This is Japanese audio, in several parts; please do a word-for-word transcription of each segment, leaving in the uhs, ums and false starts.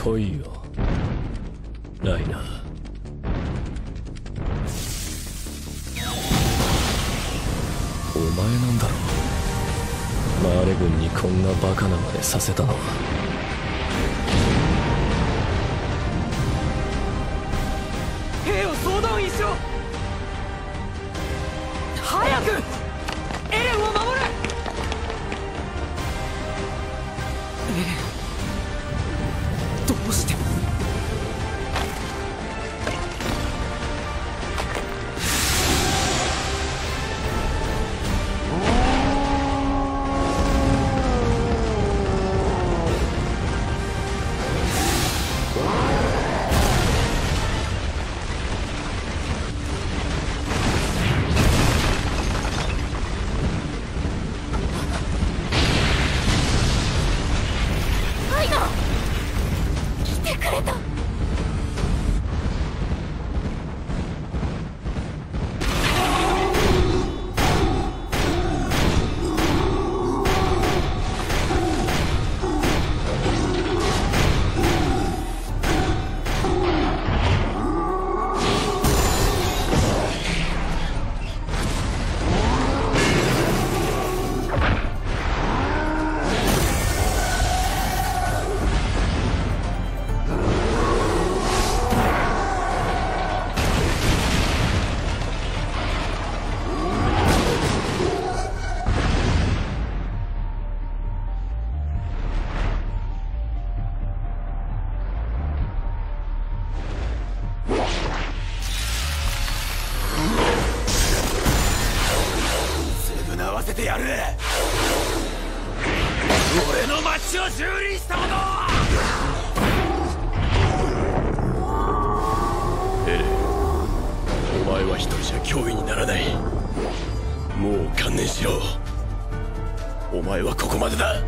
来いよライナー。お前なんだろマーレ軍にこんなバカなまでさせたのは。 兵を総動員しろ。早くエレンを守れ。エレンどうして。俺の町を蹂躙した者は。エレン、お前は一人じゃ脅威にならない。もう観念しろ。お前はここまでだ。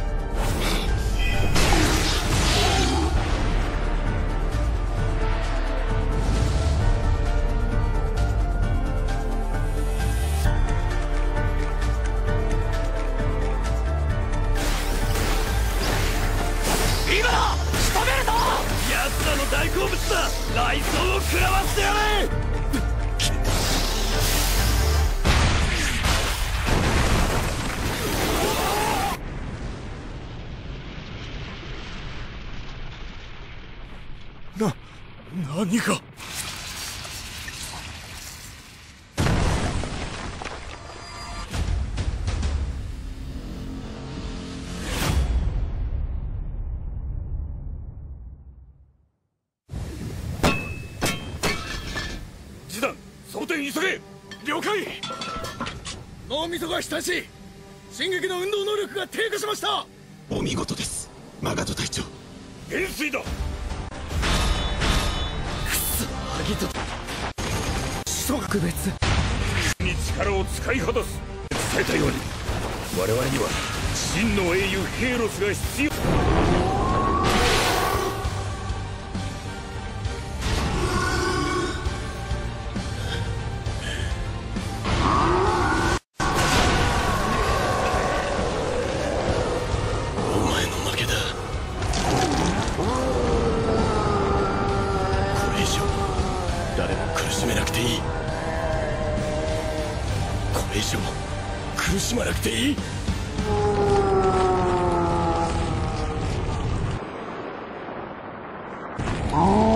大好物だ。雷槍を食らわせてやれ。な、何が。急げ。了解。脳みそが浸し、進撃の運動能力が低下しました。 お見事です、マガト隊長。 減衰だ。くそ、ハギト始祖格別に力を使い果たす。伝えたように我々には真の英雄ヘイロスが必要。苦しまなくていい。 ああ。